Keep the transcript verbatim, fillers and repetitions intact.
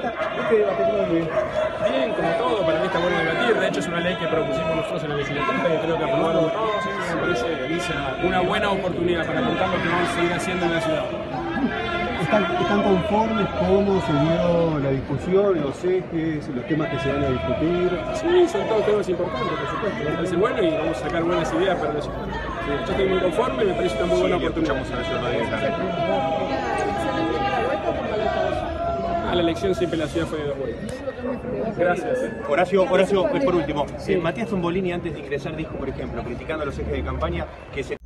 pregunta, este debate cómo ve. Bien, como todo, para mí está bueno debatir. De hecho, es una ley que propusimos nosotros en la legislatura y creo que aprobaron todos. Me parece una buena oportunidad para contar lo que vamos a seguir haciendo en la ciudad. ¿Están, ¿Están conformes cómo se dio la discusión, los ejes, los temas que se van a discutir? Sí, son todos temas importantes, por supuesto. Me parece bueno y vamos a sacar buenas ideas para la ciudad. Sí, yo estoy muy conforme y me parece una muy buena oportunidad. A la elección siempre la ciudad fue de dos vueltas. Gracias. Eh. Horacio, Horacio, por último, sí. eh, Matías Tombolini antes de ingresar dijo, por ejemplo, criticando los ejes de campaña, que se